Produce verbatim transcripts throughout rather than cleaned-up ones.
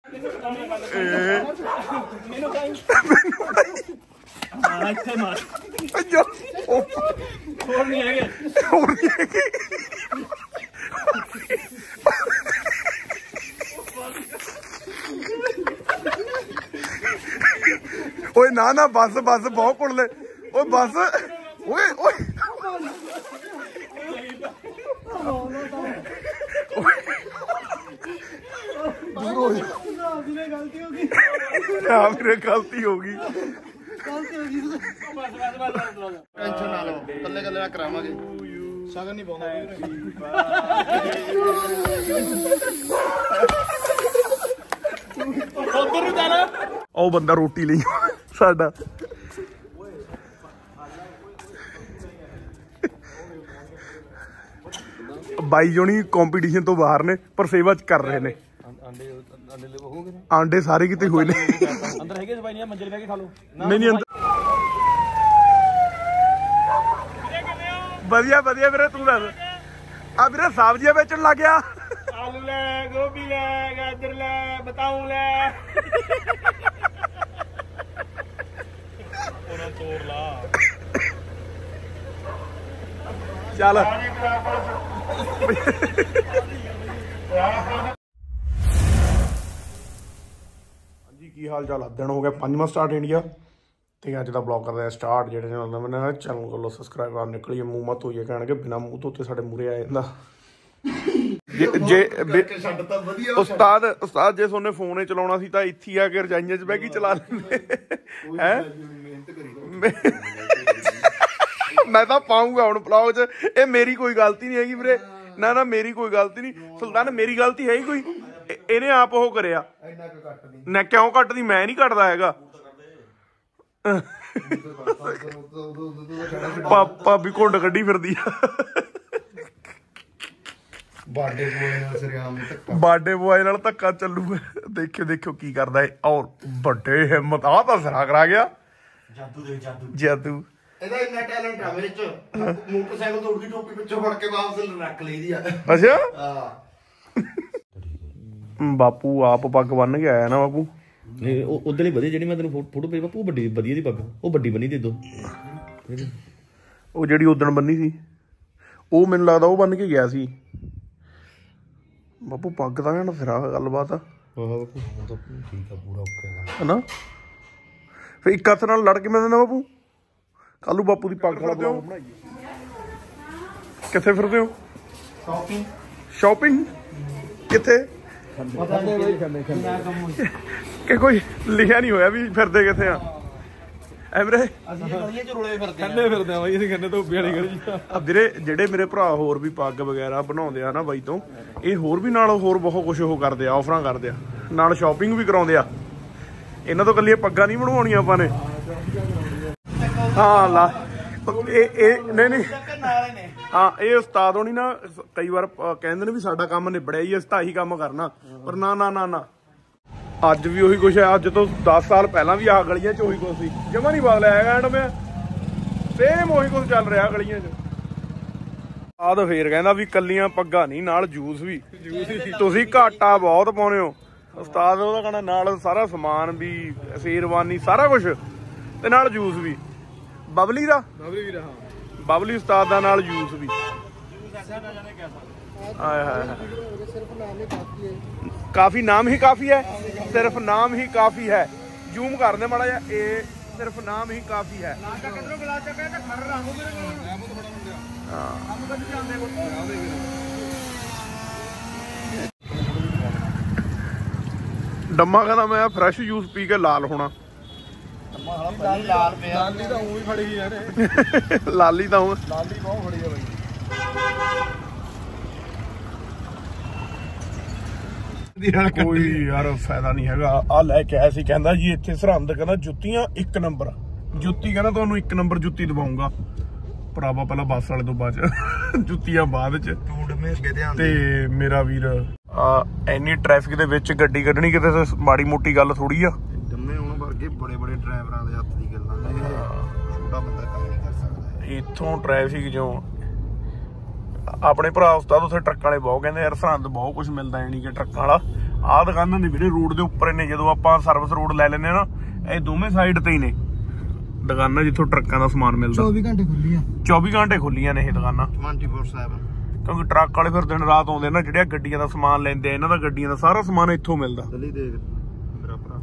ओए ना ना बस बस बहुत कुड़ ले ओए बस ओए ओए गलती होगी हाँ मेरे गलती होगी टेंशन ना लो कल्ले कल्ले करावांगे शगन नहीं पाਉਂਦਾ ਉਧਰ ਨੂੰ ਜਾਣਾ ਉਹ ਬੰਦਾ ਰੋਟੀ ਲਈ ਸਾਡਾ ਬਾਈ ਜੋਣੀ ਕੰਪੀਟੀਸ਼ਨ ਤੋਂ ਬਾਹਰ ਨੇ ਪਰ ਸੇਵਾ ਚ ਕਰ ਰਹੇ ਨੇ ਆਂਡੇ ਸਾਰੇ ਕਿਤੇ ਹੋਏ ਨੇ ਅੰਦਰ ਹੈਗੇ ਸਬਾਈ ਨਹੀਂ ਮੰਜੇ ਬਹਿ ਕੇ ਖਾ ਲਓ ਨਹੀਂ ਨਹੀਂ ਅੰਦਰ ਵਧੀਆ ਵਧੀਆ ਵੀਰੇ ਤੂੰ ਦੱਸ ਆ ਵੀਰੇ ਸਬਜ਼ੀਆਂ ਵੇਚਣ ਲੱਗ ਗਿਆ आलू ले गोभी ले गाजर ले बताऊं ले ਉਹਨਾਂ ਤੋੜ ਲਾ ਚੱਲ ਹਾਂਜੀ ਕੀ ਹਾਲ ਚਾਲ ਦਿਨ ਹੋ ਗਿਆ ਪੰਜਵਾਂ ਸਟਾਰਟ ਇੰਡੀਆ ਤੇ ਅੱਜ ਦਾ ਬਲੌਗ ਕਰਦੇ ਆ ਸਟਾਰਟ ਜਿਹੜੇ ਨਾਲ ਨਵੇਂ ਨੇ ਚੈਨਲ ਕੋਲੋਂ ਸਬਸਕ੍ਰਾਈਬ ਆ ਨਿਕਲੀਏ ਮੂੰਹ ਮਤ ਹੋਈਏ ਕਹਿਣਗੇ ਬਿਨਾਂ ਮੂੰਹ ਤੋਂ ਤੇ ਸਾਡੇ ਮੂਰੇ ਆ ਜਾਂਦਾ ਜੇ ਉਸਤਾਦ ਉਸਤਾਦ ਜੇ ਤੁਹਾਨੂੰ ਫੋਨ ਚਲਾਉਣਾ ਸੀ ਤਾਂ ਇੱਥੇ ਆ ਕੇ ਰਜਾਈਆਂ ਚ ਬਹਿ ਕੇ ਚਲਾ ਲੈਂਦੇ ਹੈ ਮੈਂ ਤਾਂ ਪਾਉਂਗਾ ਹੁਣ ਬਲੌਗ ਚ ਇਹ ਮੇਰੀ ਕੋਈ ਗਲਤੀ ਨਹੀਂ ਹੈਗੀ ਵੀਰੇ ਨਾ ਨਾ ਮੇਰੀ ਕੋਈ ਗਲਤੀ ਨਹੀਂ ਸੁਲਤਾਨ ਮੇਰੀ ਗਲਤੀ ਹੈ ਹੀ ਕੋਈ ਇਹਨੇ ਆਪ ਉਹ ਕਰਿਆ ਨਾ ਕਿਉਂ ਕੱਟਦੀ ਮੈਂ ਨਹੀਂ ਕੱਟਦਾ ਹੈਗਾ ਭਾਬੀ ਘੁੰਡ ਕੱਢੀ ਫਿਰਦੀ ਆ ਬਾਡੇ ਬੋਏ ਨਾਲ ਸਰਿਆਮ ਧੱਕਾ ਬਾਡੇ ਬੋਏ ਨਾਲ ਧੱਕਾ ਚੱਲੂਗਾ ਦੇਖਿਓ ਦੇਖਿਓ ਕੀ ਕਰਦਾ ਏ ਔਰ ਵੱਡੇ ਹਿੰਮਤ ਆ ਤਾਂ ਸਰਾ ਕਰਾ ਗਿਆ ਜਾਦੂ ਦੇ ਜਾਦੂ ਜਾਦੂ ਇਹਦਾ ਇੰਨਾ ਟੈਲੈਂਟ ਆ ਮੇਰੇ ਚ ਮੋਟਰਸਾਈਕਲ ਤੋਂ ਉੜ ਗਈ ਟੋਪੀ ਪਿੱਛੋਂ ਫੜ ਕੇ ਵਾਪਸ ਰੱਖ ਲਈਦੀ ਆ ਅੱਛਾ ਹਾਂ ਬਾਪੂ ਆਪ ਪੱਗ ਬੰਨ ਕੇ ਆਇਆ ਨਾ ਬਾਪੂ ਨਹੀਂ ਉਹ ਉਧਰ ਹੀ ਵਧੀਆ ਜਿਹੜੀ ਮੈਂ ਤੈਨੂੰ ਫੋਟੋ ਭੇਜੀ ਬਾਪੂ ਵੱਡੀ ਵਧੀਆ ਦੀ ਪੱਗ ਉਹ ਵੱਡੀ ਬੰਨੀ ਦੇ ਦੋ ਉਹ ਜਿਹੜੀ ਉਦਣ ਬੰਨੀ ਸੀ ਉਹ ਮੈਨੂੰ ਲੱਗਦਾ ਉਹ ਬੰਨ ਕੇ ਗਿਆ ਸੀ ਬਾਪੂ ਪੱਗ ਤਾਂ ਕਹਿਣਾ ਫਿਰ ਆਹ ਗੱਲਬਾਤ ਆ ਠੀਕ ਆ ਪੂਰਾ ਓਕੇ ਹਨਾ ਫਿਰ ਇੱਕ ਹੱਥ ਨਾਲ ਲੜ ਕੇ ਮੈਂ ਦਿੰਦਾ ਬਾਪੂ ਕੱਲ ਨੂੰ ਬਾਪੂ ਦੀ ਪੱਗ ਵਾਲਾ ਬਲੌਗ ਬਣਾਈਏ ਕਿੱਥੇ ਫਿਰਦੇ ਹੋ ਸ਼ਾਪਿੰਗ ਸ਼ਾਪਿੰਗ ਕਿੱਥੇ ਕਿ ਕੋਈ ਲਿਖਿਆ ਨਹੀਂ ਹੋਇਆ ਵੀ ਫਿਰਦੇ ਕਿੱਥੇ ਆ ਐਵਰੇ ਅਸੀਂ ਗਲੀਆਂ ਚ ਰੁਲੇ ਫਿਰਦੇ ਖੰਨੇ ਫਿਰਦੇ ਆ ਬਾਈ ਅਸੀਂ ਖੰਨੇ ਧੋਬੀ ਵਾਲੀ ਗਲੀ ਚ ਆ ਵੀਰੇ ਜਿਹੜੇ ਮੇਰੇ ਭਰਾ ਹੋਰ ਵੀ ਪੱਗ ਵਗੈਰਾ ਬਣਾਉਂਦੇ ਆ ਨਾ ਬਾਈ ਤੋਂ ਇਹ ਹੋਰ ਵੀ ਨਾਲ ਹੋਰ ਬਹੁਤ ਕੁਝ ਉਹ ਕਰਦੇ ਆ ਆਫਰਾਂ ਕਰਦੇ ਆ ਨਾਲ ਸ਼ਾਪਿੰਗ ਵੀ ਕਰਾਉਂਦੇ ਆ ਇਹਨਾਂ ਤੋਂ ਕੱਲੀਆਂ ਪੱਗਾਂ ਨਹੀਂ ਬਣਵਾਉਣੀਆਂ ਆਪਾਂ ਨੇ ਹਾਂ ਲਾ ਇਹ ਇਹ ਨਹੀਂ ਨਹੀਂ ਹਾਂ ਇਹ ਉਸਤਾਦ ਹੋਣੀ ਨਾ ਕਈ ਵਾਰ ਕਹਿੰਦੇ ਨੇ ਵੀ ਸਾਡਾ ਕੰਮ ਨਿਬੜਿਆ ਹੀ ਅਸੀਂ ਤਾਂ ਇਹੀ ਕੰਮ ਕਰਨਾ ਪਰ ਨਾ ਨਾ ਨਾ ਨਾ ਅੱਜ ਵੀ ਉਹੀ ਕੁਛ ਹੈ ਅੱਜ ਤੋਂ ਦਸ ਸਾਲ ਪਹਿਲਾਂ ਵੀ ਆਹ ਗਲੀਆਂ ਚ ਉਹੀ ਕੁਛ ਸੀ ਜਮਾ ਨਹੀਂ ਬਦਲਿਆ ਹੈਗਾ ਐਂਡ ਮੈਂ ਸੇਮ ਉਹੀ ਕੁਛ ਚੱਲ ਰਿਹਾ ਗਲੀਆਂ ਚ ਆਹ ਤਾਂ ਫੇਰ ਕਹਿੰਦਾ ਵੀ ਕੱਲੀਆਂ ਪੱਗਾਂ ਨਹੀਂ ਨਾਲ ਜੂਸ ਵੀ ਤੁਸੀਂ ਘਾਟਾ ਬਹੁਤ ਪਾਉਨੇ ਹੋ ਉਸਤਾਦ ਉਹਦਾ ਕਹਿੰਦਾ ਨਾਲ ਸਾਰਾ ਸਮਾਨ ਵੀ ਸ਼ੇਰਵਾਨੀ ਸਾਰਾ ਕੁਛ ਤੇ ਨਾਲ ਜੂਸ ਵੀ ਬਬਲੀ ਦਾ ਬਬਲੀ ਵੀ ਰਹਾ ਬਬਲੀ ਉਸਤਾਦ ਦਾ ਨਾਲ ਜੂਸ ਵੀ ਆਏ ਹਾਏ ਕਾਫੀ ਨਾਮ ਹੀ ਕਾਫੀ ਹੈ ਸਿਰਫ ਨਾਮ ਹੀ ਕਾਫੀ ਹੈ ਜ਼ੂਮ ਕਰਦੇ ਮਾੜਾ ਜਿਹਾ ਇਹ ਸਿਰਫ ਨਾਮ ਹੀ ਕਾਫੀ ਹੈ ਡੰਮਾ ਕਹਿੰਦਾ ਮੈਂ ਫਰੈਸ਼ ਜੂਸ ਪੀ ਕੇ ਲਾਲ ਹੋਣਾ ਲਾਲ ਪਿਆ ਲਾਲੀ ਤਾਂ ਉਹ ਵੀ ਫੜੀ ਯਾਰ ਲਾਲੀ ਤਾਂ ਉਹ ਲਾਲੀ ਬਹੁਤ ਫੜੀ ਆ ਬਾਈ ਕੋਈ ਯਾਰ ਫਾਇਦਾ ਨਹੀਂ ਹੈਗਾ ਆ ਲੈ ਕੇ ਆਇਆ ਸੀ ਕਹਿੰਦਾ ਜੀ ਇੱਥੇ ਸਰਹੰਦ ਕਹਿੰਦਾ ਜੁੱਤੀਆਂ ਇੱਕ ਨੰਬਰ ਜੁੱਤੀ ਕਹਿੰਦਾ ਤੁਹਾਨੂੰ ਇੱਕ ਨੰਬਰ ਜੁੱਤੀ ਦਵਾਉਂਗਾ ਭਰਾਵਾ ਪਹਿਲਾਂ ਬੱਸ ਵਾਲੇ ਤੋਂ ਬਾਅਦ ਜੁੱਤੀਆਂ ਬਾਅਦ ਚ ਤੇ ਮੇਰਾ ਵੀਰ ਆ ਐਨੀ ਟ੍ਰੈਫਿਕ ਦੇ ਵਿੱਚ ਗੱਡੀ ਕੱਢਣੀ ਕਿਤੇ ਮਾੜੀ ਮੋਟੀ ਗੱਲ ਥੋੜੀ ਆ ਜੰਮੇ ਹੁਣ ਵਰਗੇ ਬੜੇ ਬੜੇ ਡਰਾਈਵਰਾਂ ਦੇ ਹੱਥ ਦੀ ਗੱਲਾਂ ਨੇ ਛੋਟਾ ਬੰਦਾ ਕੰਮ ਨਹੀਂ ਕਰ ਸਕਦਾ ਇੱਥੋਂ ਟ੍ਰੈਫਿਕ ਚੋਂ ਆਪਣੇ ਭਰਾ ਉਸਤਾਦ ਉੱਥੇ ਟਰੱਕਾਂ ਵਾਲੇ ਬਹੁਤ ਕਹਿੰਦੇ ਯਾਰ ਸਰਹੰਦ ਬਹੁਤ ਕੁਝ ਮਿਲਦਾ ਨਹੀਂ ਕਿ ਟਰੱਕਾਂ ਵਾਲਾ ਆਹ ਦੁਕਾਨਾਂ ਨੇ ਵੀਰੇ ਰੋਡ ਦੇ ਉੱਪਰ ਨੇ, ਜਦੋਂ ਆਪਾਂ ਸਰਵਿਸ ਰੋਡ ਲੈ ਲੈਨੇ ਨਾ ਇਹ ਦੋਵੇਂ ਸਾਈਡ ਤੇ ਹੀ ਨੇ ਦੁਕਾਨਾਂ ਜਿੱਥੋਂ ਟਰੱਕਾਂ ਦਾ ਸਮਾਨ ਮਿਲਦਾ। ਚੌਵੀ ਘੰਟੇ ਖੁੱਲੀਆਂ ਚੌਵੀ ਘੰਟੇ ਖੁੱਲੀਆਂ ਨੇ ਇਹ ਦੁਕਾਨਾਂ ਚੌਵੀ ਸੈਵਨ, ਕਿਉਂਕਿ ਟਰੱਕ ਵਾਲੇ ਫਿਰ ਦਿਨ ਰਾਤ ਆਉਂਦੇ ਨਾ, ਜਿਹੜੀਆਂ ਗੱਡੀਆਂ ਦਾ ਸਮਾਨ ਲੈਂਦੇ ਆ, ਇਹਨਾਂ ਦਾ ਗੱਡੀਆਂ ਦਾ ਸਾਰਾ ਸਮਾਨ ਇੱਥੋਂ ਮਿਲਦਾ। ਗਲੀ ਦੇਖ ਮੇਰਾ ਭਰਾ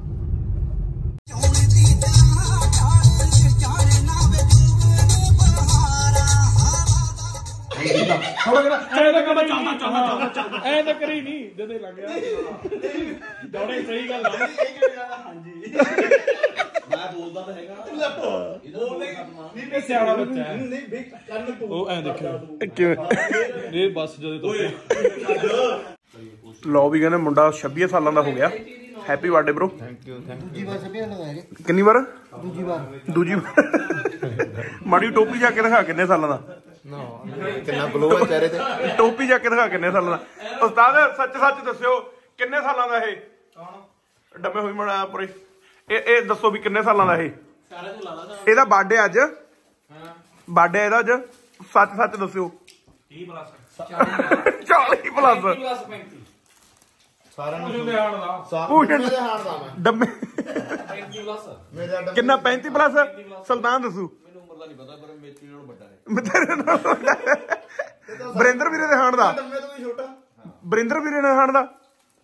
ਐ ਤਾਂ ਕਰੀ ਨਹੀਂ ਜਦੇ ਲੱਗ ਗਿਆ ਦੌੜੇ। ਸਹੀ ਗੱਲ ਆ। ਹਾਂਜੀ ਮੈਂ ਬੋਲਦਾ ਤਾਂ ਹੈਗਾ ਨਹੀਂ ਤੇ ਸਿਆਣਾ ਬੱਚਾ ਹੈ ਨਹੀਂ ਵੀ ਕੰਨ ਤੂੰ ਉਹ ਐ ਦੇਖਿਆ ਕਿਵੇਂ ਇਹ ਬਸ ਜਦੋਂ ਤੋਂ ਲਓ ਵੀ ਕਹਿੰਦੇ ਮੁੰਡਾ ਛੱਬੀ ਸਾਲਾਂ ਦਾ ਹੋ ਗਿਆ। Happy birthday bro. Thank you thank ਦੂਜੀ ਵਾਰ ਛੱਬੀ ਲਗਾਇਆ ਕਿੰਨੀ ਵਾਰ? ਦੂਜੀ ਵਾਰ ਦੂਜੀ ਮਾੜੀ ਟੋਪੀ ਜਾ ਕੇ ਦਿਖਾ ਕਿੰਨੇ ਸਾਲਾਂ ਦਾ। ਨਾ ਕਿੰਨਾ ਗਲੋ ਹੈ ਚਿਹਰੇ ਤੇ। ਟੋਪੀ ਜਾ ਕੇ ਦਿਖਾ ਕਿੰਨੇ ਸਾਲਾਂ ਦਾ। ਉਸਤਾਦ ਸੱਚ ਸੱਚ ਦੱਸਿਓ ਕਿੰਨੇ ਸਾਲਾਂ ਦਾ ਇਹ? ਕੌਣ ਡੱਬੇ ਹੋਈ ਮੜਾ ਪੂਰੇ ਇਹ ਇਹ ਦੱਸੋ ਵੀ ਕਿੰਨੇ ਸਾਲਾਂ ਦਾ ਇਹ? ਇਹਦਾ ਬਰਥਡੇ ਅੱਜ? ਬਰਥਡੇ ਇਹਦਾ ਅੱਜ? ਸੱਚ ਸੱਚ ਦੱਸਿਓ। ਤੀਹ ਪਲੱਸ ਚਾਲੀ ਪਲੱਸ ਸਾਰਿਆਂ ਨੂੰ ਪੂਛਣ ਦੇ ਹਾਣ ਦਾ ਮੈਂ ਡੱਬੇ ਪੈਂਤੀ ਪਲੱਸ ਮੇਰਾ ਡੱਬਾ ਕਿੰਨਾ? ਪੈਂਤੀ ਪਲੱਸ। ਸੁਲਤਾਨ ਦੱਸੂ। ਮੈਨੂੰ ਉਮਰ ਦਾ ਨਹੀਂ ਪਤਾ ਪਰ ਮੇਚੀ ਨਾਲੋਂ ਵੱਡਾ ਹੈ। ਬਰਿੰਦਰ ਵੀਰੇ ਦੇ ਹਾਣ ਦਾ? ਡੱਬੇ ਤੋਂ ਵੀ ਛੋਟਾ ਬਰਿੰਦਰ ਵੀਰੇ ਦੇ ਹਾਣ ਦਾ?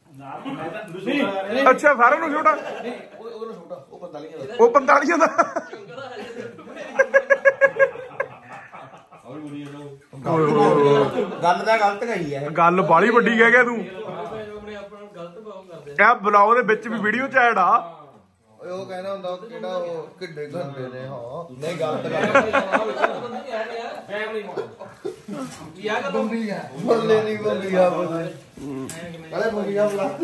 ਅੱਛਾ ਸਾਰਿਆਂ ਨੂੰ ਛੋਟਾ। ਉਹ ਛੋਟਾ ਉਹ ਪੰਤਾਲੀਆਂ ਦਾ। ਉਹ ਪੰਤਾਲੀਆਂ ਦਾ। ਗੱਲ ਤਾਂ ਗਲਤ ਕਹੀ ਹੈ। ਗੱਲ ਬਾਲੀ ਵੱਡੀ ਕਹਿ ਗਿਆ ਤੂੰ। ਇਹ ਬਲੌਗ ਦੇ ਵਿੱਚ ਵੀ ਵੀਡੀਓ ਚ ਐਡ ਆ। ਉਹ ਕਹਿੰਦਾ ਹੁੰਦਾ ਕਿਹੜਾ ਉਹ ਕਿੱਡੇ ਗੰਦੇ ਨੇ। ਹਾਂ ਨਹੀਂ ਗਲਤ ਗੱਲ ਬੋਲੇ ਨਹੀਂ ਬੋਲੀ ਆ ਬੋਲੇ ਕਹਿੰਦੇ ਬੋਲੀ ਆ ਬਲਾ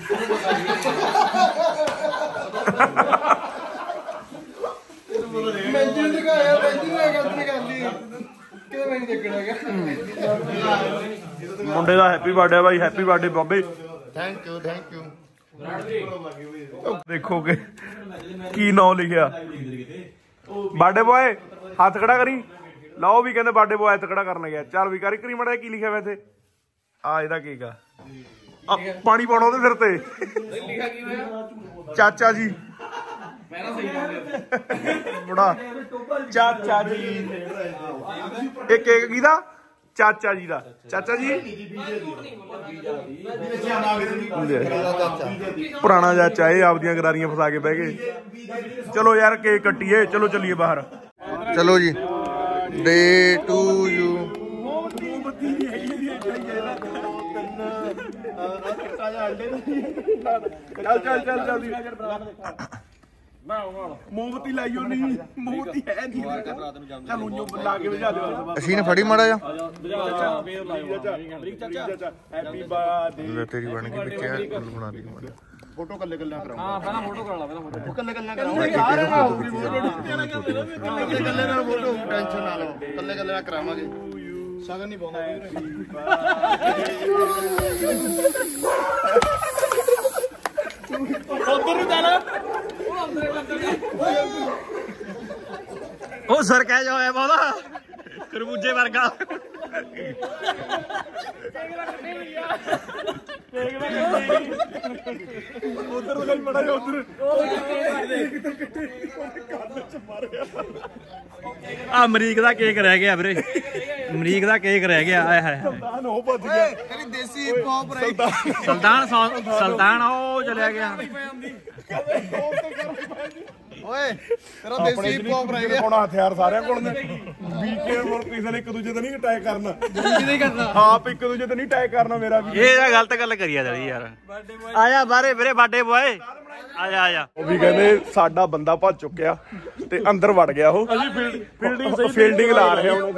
ਮੈਂ ਜਿੰਦ ਦਿਖਾਇਆ ਮੈਂ ਜਿੰਦ ਗਲਤੀ ਕਰ ਲਈ ਕਿਹਦੇ ਮੈਂ ਨਹੀਂ ਦੇਖਣਾ ਹੈਗਾ। ਮੁੰਡੇ ਦਾ ਹੈਪੀ ਬਰਥਡੇ ਬਾਈ। ਹੈਪੀ ਬਰਥਡੇ ਬਾਬੇ। Thank you thank you. ਦੇਖੋ ਕਿ ਕੀ ਨਾਂ ਲਿਖਿਆ। ਬਰਥਡੇ ਬॉय ਹੱਥ ਖੜਾ ਕਰੀ। ਲਓ ਵੀ ਕਹਿੰਦੇ ਬਰਥਡੇ ਬॉय ਹੱਥ ਖੜਾ ਕਰਨ ਗਿਆ। ਚੱਲ ਵੀ ਕਰੀ ਕਰੀ ਮੜਾ ਕੀ ਲਿਖਿਆ ਵੈਸੇ? ਆ ਇਹਦਾ ਕੀ ਗਾ? ਪਾਣੀ ਪਾਉਣਾ ਉਹਦੇ ਸਿਰ ਤੇ। ਚਾਚਾ ਜੀ ਬੜਾ ਚਾਚਾ ਜੀ। ਇਹ ਕੇਕ ਕਿਹਦਾ? ਚਾਚਾ ਜੀ ਦਾ। ਚਾਚਾ ਜੀ ਪੁਰਾਣਾ ਚਾਚਾ ਇਹ ਆਪਦੀਆਂ ਗਰਾਰੀਆਂ ਫਸਾ ਕੇ ਬਹਿ ਗਏ। ਚਲੋ ਯਾਰ ਕੇਕ ਕੱਟੀਏ। ਚਲੋ ਚੱਲੀਏ ਬਾਹਰ। ਚਲੋ ਜੀ ਡੇ ਟੂ ਯੂ। ਚੱਲ ਚੱਲ ਚੱਲ ਜਲਦੀ। ਮੋਮਬੱਤੀ ਲਾਈਓ ਨਹੀਂ। ਮੋਮਬੱਤੀ ਹੈ ਨਹੀਂ। ਚੱਲ ਉਈਓ ਲਾ ਕੇ ਵਜਾ ਦਿਓ। ਅਸੀਂ ਨੇ ਫੜੀ ਮਾੜਾ ਜਾ ਹੈਪੀ ਬਰਥਡੇ। ਤੇਰੀ ਬਣ ਗਈ ਵਿੱਚ ਬਣਾ ਲਈ ਮਾੜਾ ਫੋਟੋ ਕੱਲੇ ਕੱਲੇ ਕਰਾਉਂਗਾ। ਹਾਂ ਪਹਿਲਾਂ ਫੋਟੋ ਕਰਾ ਲਾ। ਪਹਿਲਾਂ ਫੋਟੋ ਕੱਲੇ ਕੱਲੇ ਕਰਾਉਂਗਾ। ਯਾਰ ਹੋਊਗੀ ਕੱਲੇ ਕੱਲੇ ਨਾਲ ਫੋਟੋ ਟੈਨਸ਼ਨ ਨਾ ਲਓ। ਕੱਲੇ ਕੱਲੇ ਨਾਲ ਕਰਾਵਾਂਗੇ। ਸ਼ਗਨ ਨਹੀਂ ਪਾਉਂਦਾ ਉਧਰ ਨੂੰ ਚੱਲ। ਉਹ ਸਰ ਕਹਿ ਜਾ ਹੋਇਆ ਬਹੁਤਾ ਖਰਬੂਜੇ ਵਰਗਾ। ਉਧਰ ਤੋਂ ਕੋਈ ਬੜਾ ਉਧਰ ਆ ਅਮਰੀਕ ਦਾ ਕੇਕ ਰਹਿ ਗਿਆ ਵੀਰੇ। ਅਮਰੀਕ ਦਾ ਕੇਕ ਰਹਿ ਗਿਆ। ਆਏ ਹਾਏ ਸੁਲਤਾਨ ਉਹ ਭੱਜ ਗਿਆ। ਤੇਰੀ ਦੇਸੀ ਹਿਪ ਹੌਪ ਰਹੀ। ਸੁਲਤਾਨ ਸੁਲਤਾਨ ਉਹ ਚਲਿਆ ਗਿਆ। ਓਏ ਤੇਰਾ ਦੇਸੀ ਹਿਪ ਹੌਪ ਰਹਿ ਗਿਆ। ਕੋਣ ਹਥਿਆਰ ਸਾਰਿਆਂ ਕੋਲ ਨੇ। ਵੀਕੇ ਹੋਰ ਕਿਸੇ ਨੇ ਇੱਕ ਦੂਜੇ ਤੇ ਨਹੀਂ ਅਟੈਕ ਕਰਨਾ। ਨਹੀਂ ਕਰਨਾ। ਆਪ ਇੱਕ ਦੂਜੇ ਤੇ ਨਹੀਂ ਅਟੈਕ ਕਰਨਾ। ਮੇਰਾ ਵੀ ਇਹ ਤਾਂ ਗਲਤ ਗੱਲ ਕਰੀ ਆ ਜੜੀ ਯਾਰ। ਆਇਆ ਬਾਹਰੇ ਵੀਰੇ ਬਰਥਡੇ ਬॉय। ਆਇਆ ਆਇਆ। ਉਹ ਵੀ ਕਹਿੰਦੇ ਸਾਡਾ ਬੰਦਾ ਭੱਜ ਚੁੱਕਿਆ ਤੇ ਅੰਦਰ ਵੜ ਗਿਆ। ਉਹ ਫੀਲਡਿੰਗ ਫੀਲਡਿੰਗ ਲਾ ਰਹੇ ਹੁਣ।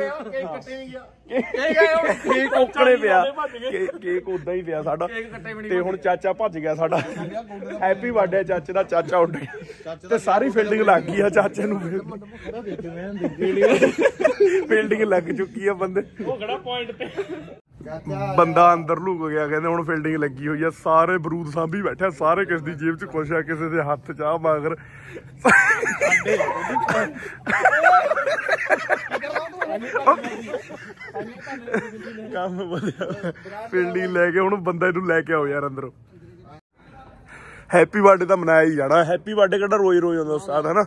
ਕੇਕ ਓਕੜੇ ਪਿਆ। ਕੇਕ ਉਦਾਂ ਹੀ ਪਿਆ ਸਾਡਾ ਤੇ ਹੁਣ ਚਾਚਾ ਭੱਜ ਗਿਆ ਸਾਡਾ। ਹੈਪੀ ਬਰਥਡੇ ਚਾਚੇ ਦਾ। ਚਾਚਾ ਉੱਡ ਗਿਆ ਤੇ ਸਾਰੀ ਫੀਲਡਿੰਗ ਲੱਗ ਗਈ ਆ ਚਾਚੇ ਨੂੰ। ਫੀਲਡਿੰਗ ਲੱਗ ਚੁੱਕੀ ਆ ਬੰਦੇ। ਉਹ ਖੜਾ ਪੁਆਇੰਟ ਤੇ ਬੰਦਾ ਅੰਦਰ ਲੁਕ ਗਿਆ। ਕਹਿੰਦੇ ਹੁਣ ਫੀਲਡਿੰਗ ਲੱਗੀ ਹੋਈ ਆ। ਸਾਰੇ ਬਰੂਦ ਸਾਂਭੀ ਬੈਠਾ। ਸਾਰੇ ਕਿਸ ਦੀ ਜੇਬ ਚ ਕੁਛ ਆ, ਕਿਸੇ ਦੇ ਹੱਥ ਚਾਹ ਮਗਰ। ਕੰਮ ਵਧੀਆ। ਫੀਲਡਿੰਗ ਲੈ ਕੇ ਹੁਣ ਬੰਦਾ ਇਹਨੂੰ ਲੈ ਕੇ ਆਓ ਯਾਰ ਅੰਦਰੋਂ। ਹੈਪੀ ਬਰਥਡੇ ਤਾਂ ਮਨਾਇਆ ਹੀ ਜਾਣਾ। ਹੈਪੀ ਬਰਥਡੇ ਕਿਹੜਾ ਰੋਜ਼ ਰੋਜ਼ ਹੁੰਦਾ ਉਸਤਾਦ ਹੈ ਨਾ।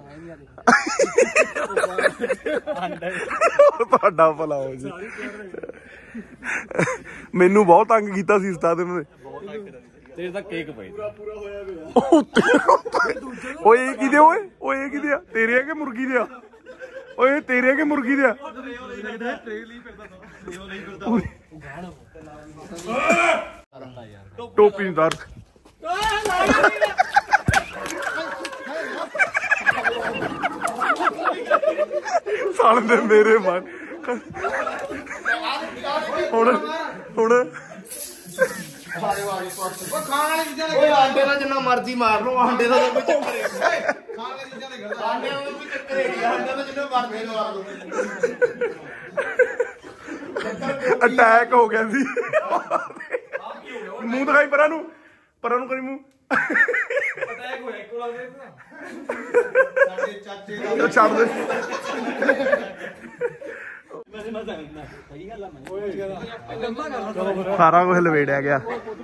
ਤੁਹਾਡਾ ਭਲਾ ਹੋ ਜੀ। ਮੈਨੂੰ ਬਹੁਤ ਤੰਗ ਕੀਤਾ ਸੀ ਉਸਤਾਦ ਇਹਨਾਂ ਨੇ। ਤੇਰੇ ਤਾਂ ਕੇਕ ਪਈ ਓਏ ਇਹ ਕਿਹਦੇ ਓਏ ਓਏ ਇਹ ਕਿਹਦੇ ਆ? ਤੇਰੇ ਆ ਕਿ ਮੁਰਗੀ ਦੇ ਆ? ਓਏ ਤੇਰੇ ਆ ਕਿ ਮੁਰਗੀ ਦੇ ਆ? ਟੋਪੀ ਦਰ ਸਾਲ ਦੇ ਮੇਰੇ ਮਨ ਹੁਣ ਹੁਣ ਆਂਡੇ ਦਾ ਜਿੰਨਾ ਮਰਜ਼ੀ ਮਾਰ ਲਓ, ਆਂਡੇ ਦਾ ਕੋਈ ਚੱਕਰ ਨਹੀਂ। ਆਂਡੇ ਦਾ ਕੋਈ ਚੱਕਰ ਨਹੀਂ, ਆਂਡੇ ਦਾ ਜਿੰਨਾ ਮਰਜ਼ੀ ਮਾਰ ਲਓ। ਅਟੈਕ ਹੋ ਗਿਆ ਸੀ। ਮੂੰਹ ਦਿਖਾਈ ਪਰਾਂ ਨੂੰ, ਪਰਾਂ ਨੂੰ ਕਰੀ ਮੂੰਹ। ਅਟੈਕ ਹੋਇਆ ਇੱਕੋ ਲੱਗ ਰਿਹਾ ਸਾਡੇ ਚਾਚੇ ਦਾ। ਛੱਡ ਦੇ। ਸਾਰਾ ਕੁਝ ਲਵੇੜਿਆ ਗਿਆ।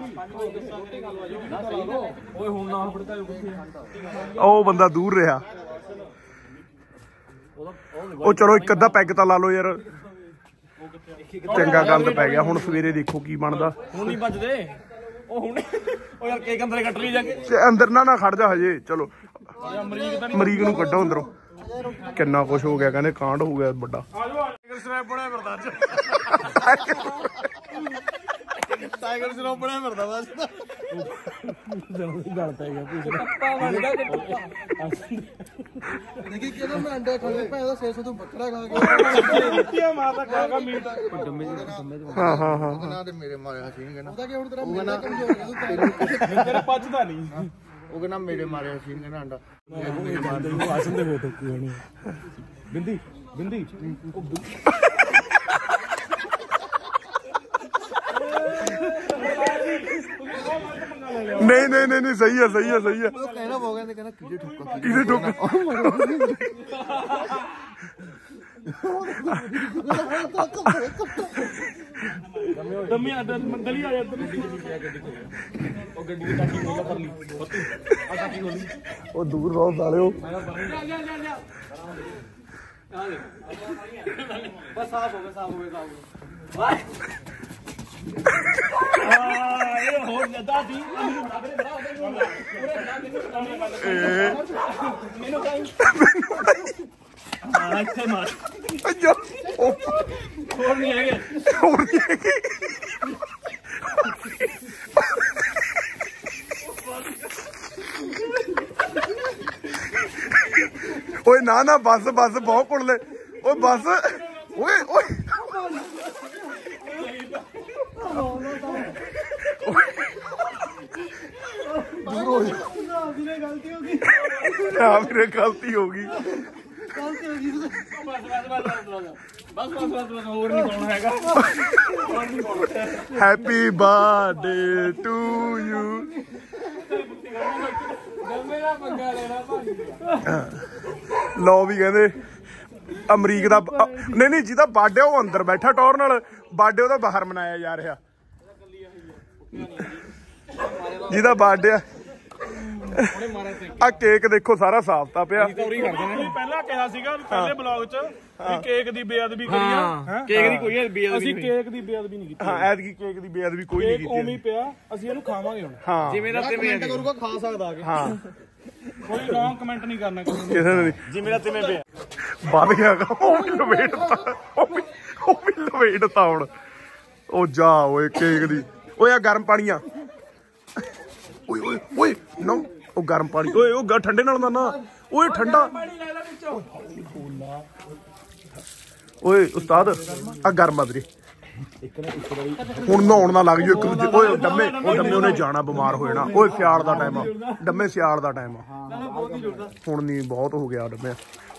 ਉਹ ਬੰਦਾ ਦੂਰ ਰਿਹਾ। ਉਹ ਚਲੋ ਇੱਕ ਅੱਧਾ ਪੈਗ ਤਾਂ ਲਾ ਲਓ ਯਾਰ, ਚੰਗਾ ਗੰਦ ਪੈ ਗਿਆ। ਹੁਣ ਸਵੇਰੇ ਦੇਖੋ ਕੀ ਬਣਦਾ। ਹੁਣ ਨਹੀਂ ਵੱਜਦੇ ਉਹ ਹੁਣ। ਉਹ ਯਾਰ ਕੇਕ ਅੰਦਰ ਕੱਟ ਲਈ ਜਾ ਕੇ। ਅੰਦਰ ਨਾ ਨਾ ਖੜ ਜਾ ਹਜੇ। ਚਲੋ ਮਰੀਕ ਨੂੰ ਕੱਢੋ ਅੰਦਰੋਂ। ਕਿੰਨਾ ਕੁਛ ਹੋ ਗਿਆ, ਕਹਿੰਦੇ ਕਾਂਡ ਹੋ ਗਿਆ ਵੱਡਾ। ਟਾਈਗਰ ਸ਼ਰਾਬ ਬਣਿਆ ਫਿਰਦਾ ਬਸ। ਗੱਲ ਪੈ ਗਿਆ ਦੇਖੀ ਕਿਹਦਾ ਮੈਂ ਅੰਡੇ ਖਾ ਕੇ ਭਾਵੇਂ ਛੇ ਸੌ ਤੋਂ ਬੱਕਰਾ ਖਾ ਕੇ ਰੋਟੀਆਂ ਮਾਰਦਾ ਖਾ ਕੇ ਮੀਟ। ਹਾਂ ਹਾਂ ਹਾਂ ਉਹਨਾਂ ਦੇ ਮੇਰੇ ਮਾਰਿਆ ਸੀ ਕਹਿੰਦਾ। ਉਹਦਾ ਕੀ ਹੁਣ ਤੇਰਾ ਮੇਰਾ ਕਮਜ਼ੋਰ ਹੈ ਤੂੰ ਤੇਰਾ ਪੱਜਦਾ ਨਹੀਂ। ਉਹ ਕਹਿੰਦਾ ਮੇਰੇ ਮਾਰਿਆ ਸੀ ਕਹਿੰਦਾ ਅੰਡਾ। ਆਸਨ ਦੇ ਫੋਟੋ ਕੀ ਹੋਣੀ ਬਿੰਦੀ ਬਿੰਦੀ। ਨਹੀਂ ਨਹੀਂ ਨਹੀਂ ਨਹੀਂ ਸਹੀ ਹੈ ਸਹੀ ਹੈ ਸਹੀ ਹੈ। ਉਹ ਕਹਿਣਾ ਹੋ ਗਿਆ ਤੇ ਕਹਿੰਦਾ ਕਿਹਦੇ ਠੋਕਾ ਕਿਹਦੇ ਠੋਕ। ਦਮੀ ਆ ਗਲੀ ਆ ਜਾ। ਉਹ ਗੱਡੀ ਦੀ ਟਾਕੀ ਖੋਲ ਕਰ ਲਈ। ਆ ਟਾਕੀ ਖੋਲੀ। ਉਹ ਦੂਰ ਰਹੋ ਸਾਲਿਓ। ਬਸ ਸਾਫ ਹੋ ਗਿਆ ਸਾਫ ਹੋ ਗਿਆ ਸਾਫ ਇਹ ਹੋਰ ਜ਼ਿਆਦਾ ਸੀ। ਮੈਨੂੰ ਹਾਂ ਇੱਥੇ ਮਾਰ। ਹੋਰ ਨਹੀਂ ਹੈਗੇ ਹੋਰ ਨਹੀਂ ਹੈਗੇ। ਓਏ ਨਾ ਨਾ ਬੱਸ ਬੱਸ ਬਹੁਤ ਕੁੜ ਲੈ। ਓਏ ਬੱਸ ਓਏ ਓਏ ਗਲਤੀ ਹੋ ਗਈ ਹਾਂ ਮੇਰੇ ਗਲਤੀ ਹੋ ਗਈ। ਗਲਤੀ ਹੋ ਗਈ। ਬਸ ਬਸ ਬਸ ਬਸ ਬਸ ਬਸ ਹੋਰ ਨਹੀਂ ਪਾਉਣਾ ਹੈਗਾ। Happy birthday to you. ਮੇਰਾ ਪੰਗਾ ਲੈਣਾ ਭਾਈ। ਲੋ ਵੀ ਕਹਿੰਦੇ ਅਮਰੀਕ ਦਾ ਨਹੀਂ ਨਹੀਂ ਜਿਹਦਾ ਬਰਥਡੇ ਉਹ ਅੰਦਰ ਬੈਠਾ ਟੌਰ ਨਾਲ। ਬਰਥਡੇ ਉਹਦਾ ਬਾਹਰ ਮਨਾਇਆ ਜਾ ਰਿਹਾ। ਜਿਹਦਾ ਬਰਥਡੇ ਆ ਆ ਕੇਕ ਦੇਖੋ ਸਾਰਾ ਸਾਫ ਤਾਂ ਪਿਆ। ਪਹਿਲਾਂ ਕਿਹਾ ਸੀਗਾ ਪਹਿਲੇ ਬਲੌਗ ਚ ਵੀ ਕੇਕ ਦੀ ਬੇਅਦਬੀ ਕਰੀ ਆ। ਕੇਕ ਦੀ ਕੋਈ ਬੇਅਦਬੀ ਅਸੀਂ ਕੇਕ ਦੀ ਬੇਅਦਬੀ ਨਹੀਂ ਕੀਤੀ। ਹਾਂ ਐਤਕੀ ਕੇਕ ਦੀ ਬੇਅਦਬੀ ਕੋਈ ਨਹੀਂ ਕੇਕ ਉਵੇਂ ਹੀ ਕੀਤੀ। ਪਿਆ, ਅਸੀਂ ਇਹਨੂੰ ਖਾਵਾਂਗੇ ਹੁਣ। ਹਾਂ ਜਿਵੇਂ ਦਾ ਤਿਵੇਂ ਕਰੂਗਾ ਖਾ ਸਕਦਾ ਆ ਕੇ। ਹਾਂ ਕੋਈ ਰੌਂਗ ਕਮੈਂਟ ਨਹੀਂ ਕਰਨਾ ਕਿਸੇ ਨੇ। ਕਿਸੇ ਨੇ ਜਿਵੇਂ ਦਾ ਤਿਵੇਂ ਪਿਆ। ਵੱਧ ਗਿਆ ਗਾ। ਉਹ ਵੀ ਲਵੇਟਤਾ ਉਹ ਵੀ ਉਹ ਵੀ ਲਵੇਟਤਾ ਹੁਣ। ਉਹ ਜਾ ਓਏ ਕੇਕ ਦੀ। ਓਏ ਆ ਗਰਮ ਪਾਣੀਆਂ। ਓਏ ਓਏ ਓਏ ਨੋ ਉਹ ਗਰਮ ਪਾਣੀ। ਓਏ ਉਹ ਠੰਡੇ ਨਾਲ ਦਾ ਨਾ। ਓਏ ਠੰਡਾ ਓਏ ਉਸਤਾਦ ਆ ਗਰਮ ਆ ਵੀਰੇ। ਹੁਣ ਨਹਾਉਣ ਨਾ ਲੱਗ ਜਾਓ ਇੱਕ ਦੂਜੇ। ਓਏ ਡੰਮੇ ਉਹ ਡੰਮੇ ਉਹਨੇ ਜਾਣਾ ਬਿਮਾਰ ਹੋ ਜਾਣਾ। ਓਏ ਸਿਆਲ ਦਾ ਟਾਈਮ ਆ ਡੰਮੇ, ਸਿਆਲ ਦਾ ਟਾਈਮ ਆ। ਹੁਣ ਨਹੀਂ ਬਹੁਤ ਹੋ ਗਿਆ ਡੰਮੇ।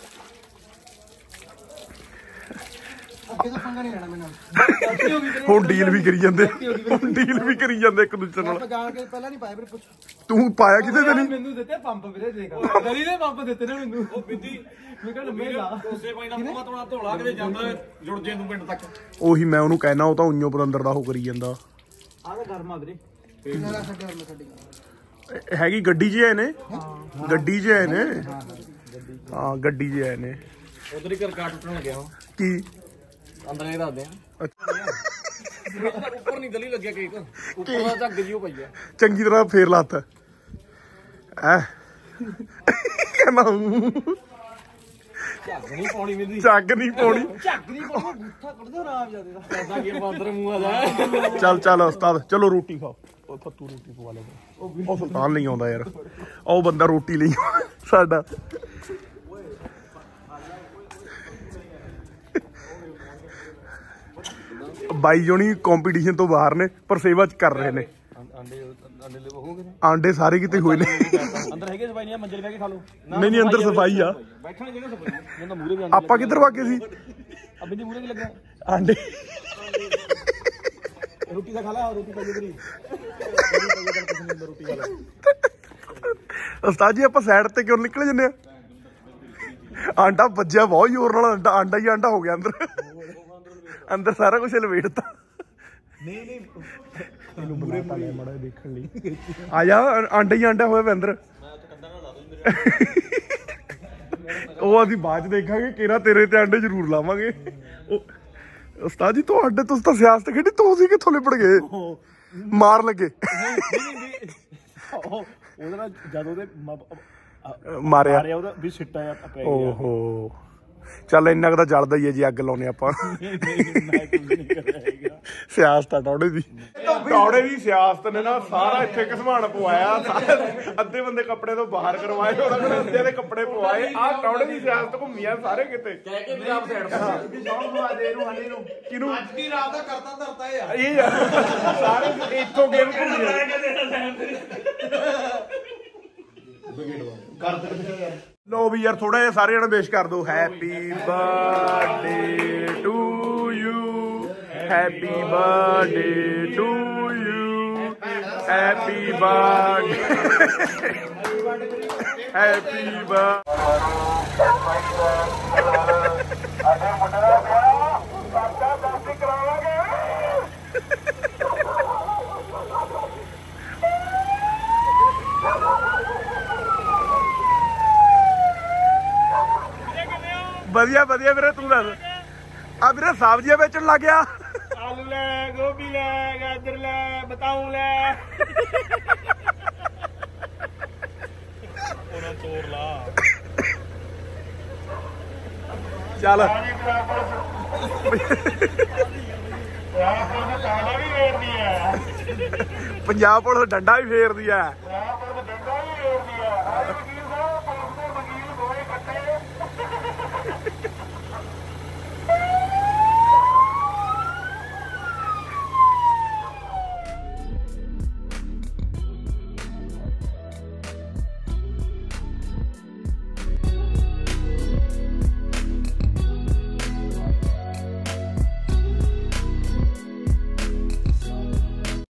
ਅੱਗੇ ਤਾਂ ਪੰਗਾ ਨਹੀਂ ਲੈਣਾ ਮੈਨੂੰ। ਹੁਣ ਡੀਲ ਵੀ ਕਰੀ ਜਾਂਦੇ। ਹੁਣ ਡੀਲ ਵੀ ਕਰੀ ਜਾਂਦੇ ਇੱਕ ਦੂਜੇ ਨਾਲ। ਆਪਾਂ ਜਾਣ ਕੇ ਪਹਿਲਾਂ ਨਹੀਂ ਪਾਇਆ ਵੀਰੇ। ਪੁੱਛ ਤੂੰ ਪਾਇਆ ਕਿਤੇ ਤੇ ਨਹੀਂ। ਮੈਨੂੰ ਦਿੱਤੇ ਪੰਪ ਵੀਰੇ ਦੇਖ। ਗਲੀ ਦੇ ਪੰਪ ਦਿੱਤੇ ਨੇ ਮੈਨੂੰ। ਉਹ ਬਿੱਦੀ ਮੈਂ ਕਹਿੰਦਾ ਮੇਲਾ ਉਸੇ ਪਾਣੀ ਨਾਲ ਮੂੰਹ ਧੋਣਾ ਧੋਲਾ ਕਿਤੇ ਜਾਂਦਾ ਜੁੜ ਜੇ ਤੂੰ ਪਿੰਡ ਤੱਕ। ਉਹੀ ਮੈਂ ਉਹਨੂੰ ਕਹਿਣਾ ਉਹ ਤਾਂ ਉਈਓ ਪਤੰਦਰ ਦਾ ਉਹ ਕਰੀ ਜਾਂਦਾ। ਆਹ ਤਾਂ ਗਰਮਾ ਵੀਰੇ। ਇਹਨਾਂ ਦਾ ਛੱਡਿਆ ਮੈਂ ਛੱਡੀ। ਹੈਗੀ ਗੱਡੀ 'ਚ ਆਏ ਨੇ ਗੱਡੀ 'ਚ ਆਏ ਨੇ ਹਾਂ ਗੱਡੀ 'ਚ ਆਏ ਨੇ ਉਧਰ ਹੀ ਘਰ ਕਾਟ ਟੁੱਟਣ ਲੱਗਿਆ ਕੀ ਅੰਦਰ ਇਹ ਦੱਸਦੇ ਆ ਉੱਪਰ ਨਹੀਂ ਗਲੀ ਲੱਗਿਆ ਕੇਕ ਉੱਪਰ ਦਾ ਝੱਗ ਜਿਉ ਪਈ ਆ ਚੰਗੀ ਤਰ੍ਹਾਂ ਫੇਰ ਲੱਤ ਐ ਕਹਿੰਦਾ ਝੱਗ ਨਹੀਂ ਪਾਉਣੀ ਮਿਲਦੀ ਝੱਗ ਨਹੀਂ ਪਾਉਣੀ ਝੱਗ ਨਹੀਂ ਪਾਉਣੀ ਬੁੱਥਾ ਕੱਢਦੇ ਆਰਾਮ ਜਾਂਦੇ ਦਾ ਪੈਸਾ ਕੀ ਬਾਂਦਰ ਮੂੰਹਾਂ ਦਾ ਚੱਲ ਚੱਲ ਉਸਤਾਦ ਚਲੋ ਰੋਟੀ ਖਾਓ ਉਹ ਫੱਤੂ ਰੋਟੀ ਪਵਾ ਲੈ ਉਹ ਸੁਲਤਾਨ ਨਹੀਂ ਆਉਂਦਾ ਯਾਰ ਉਹ ਬੰਦਾ ਰੋਟੀ ਲਈ ਸਾਡਾ ਬਾਈ ਜੋਣੀ ਕੰਪੀਟੀਸ਼ਨ ਤੋਂ ਬਾਹਰ ਨੇ ਪਰ ਸੇਵਾ ਚ ਕਰ ਰਹੇ ਨੇ ਆਂਡੇ ਆਂਡੇ ਲੈ ਹੋਗੇ ਆਂਡੇ ਸਾਰੇ ਕਿਤੇ ਹੋਏ ਨੇ ਅੰਦਰ ਹੈਗੇ ਸਫਾਈ ਨਹੀਂ ਮੰਜੇ ਬਹਿ ਕੇ ਖਾ ਲਓ ਨਹੀਂ ਨਹੀਂ ਅੰਦਰ ਸਫਾਈ ਆ ਬੈਠਣ ਦੀ ਜਗ੍ਹਾ ਸਫਾਈ ਜਿੰਦਾ ਮੂਰੇ ਵੀ ਆਪਾਂ ਕਿੱਧਰ ਵਾਗੇ ਸੀ ਅਬੇ ਦੀ ਮੂਰੇ ਵੀ ਲੱਗਾ ਆਂਡੇ ਰੋਟੀ ਦਾ ਖਾ ਲਾ ਰੋਟੀ ਪਾਈ ਇਧਰ ਹੀ ਰੋਟੀ ਖਾ ਲਾ ਉਸਤਾਦ ਜੀ ਆਪਾਂ ਸਾਈਡ ਤੇ ਕਿਉਂ ਨਿਕਲ ਜੰਨੇ ਆ ਆਂਡਾ ਵੱਜਿਆ ਬਹੁਤ ਜ਼ੋਰ ਨਾਲ ਆਂਡਾ ਆਂਡਾ ਹੀ ਆਂਡਾ ਹੋ ਗਿਆ ਅੰਦਰ ਅੰਦਰ ਸਾਰਾ ਕੁਝ ਲਵੇਟਤਾ ਨਹੀਂ ਨਹੀਂ ਇਹਨੂੰ ਮੂਰੇ ਪਾ ਲੈ ਮਾੜਾ ਦੇਖਣ ਲਈ ਆ ਜਾ ਆਂਡਾ ਹੀ ਆਂਡਾ ਹੋਇਆ ਵੇ ਅੰਦਰ ਉਹ ਅਸੀਂ ਬਾਅਦ ਚ ਦੇਖਾਂਗੇ ਕਿਹੜਾ ਤੇਰੇ ਤੇ ਆਂਡੇ ਜ਼ਰੂਰ ਲਾਵਾਂਗੇ ਉਹ ਉਸਤਾਦ ਜੀ ਤੁਹਾਡੇ ਤੁਸੀਂ ਤਾਂ ਸਿਆਸਤ ਖੇਡੀ ਤੁਸੀਂ ਕਿੱਥੋਂ ਲਿਪੜ ਗਏ ਮਾਰ ਲੱਗੇ ਉਹਦੇ ਨਾਲ ਜਦੋਂ ਦੇ ਮਾਰਿਆ ਉਹਦਾ ਵੀ ਸਿੱਟਾ ਆ ਪੈ ਗਿਆ ਓਹੋ ਚੱਲ ਇੰਨਾ ਕੁ ਤਾਂ ਜਲਦਾ ਹੀ ਹੈ ਜੀ ਅੱਗ ਲਾਉਨੇ ਆਪਾਂ ਸਿਆਸਤ ਆ ਟੌੜੇ ਦੀ ਟੌੜੇ ਦੀ ਸਿਆਸਤ ਨੇ ਨਾ ਸਾਰਾ ਇੱਥੇ ਘਸਮਾਨ ਪਵਾਇਆ ਅੱਧੇ ਬੰਦੇ ਕੱਪੜੇ ਤੋਂ ਬਾਹਰ ਕਰਵਾਏ ਉਹਨਾਂ ਕੋਲ ਅੱਧੇ ਦੇ ਕੱਪੜੇ ਪਵਾਏ ਆਹ ਟੌੜੇ ਦੀ ਸਿਆਸਤ ਘੁੰਮੀ ਆ ਸਾਰੇ ਕਿਤੇ ਕਹਿ ਕੇ ਵੀ ਆਪ ਸਾਈਡ ਤੇ ਸੌਂ ਖਵਾ ਦੇ ਇਹਨੂੰ ਹਲੇ ਨੂੰ ਕਿਨੂੰ ਅੱਜ ਦੀ ਰਾਤ ਦਾ ਕਰਤਾ ਧਰਤਾ ਯਾਰ ਇਹ ਯਾਰ ਸਾਰੇ ਇੱਥੋਂ ਗੇਮ ਘੁੰਮੀ ਕਰ ਦੇ ਲੋ ਵੀ ਯਾਰ ਥੋੜਾ ਜਿਹਾ ਸਾਰੇ ਜਣੇ ਪੇਸ਼ ਕਰ ਦੋ happy birthday to you happy birthday to you happy birthday happy birthday ਅਰੇ ਮੁੰਡਾ ਸਾਡਾ ਦਾਸੀ ਕਰਾਵਾਂਗੇ ਵਧੀਆ ਵਧੀਆ ਵੀਰੇ ਤੂੰ ਦੱਸ ਆ ਵੀਰੇ ਸਬਜ਼ੀਆਂ ਵੇਚਣ ਲੱਗ ਗਿਆ ਆਲੂ ਲੈ ਗੋਭੀ ਲੈ ਗਾਜਰ ਲੈ ਬਤਾਉ ਲੈ ਉਹਨਾਂ ਤੋੜ ਲਾ ਚੱਲ ਪੰਜਾਬ ਪੁਲਿਸ ਡੰਡਾ ਵੀ ਫੇਰਦੀ ਆ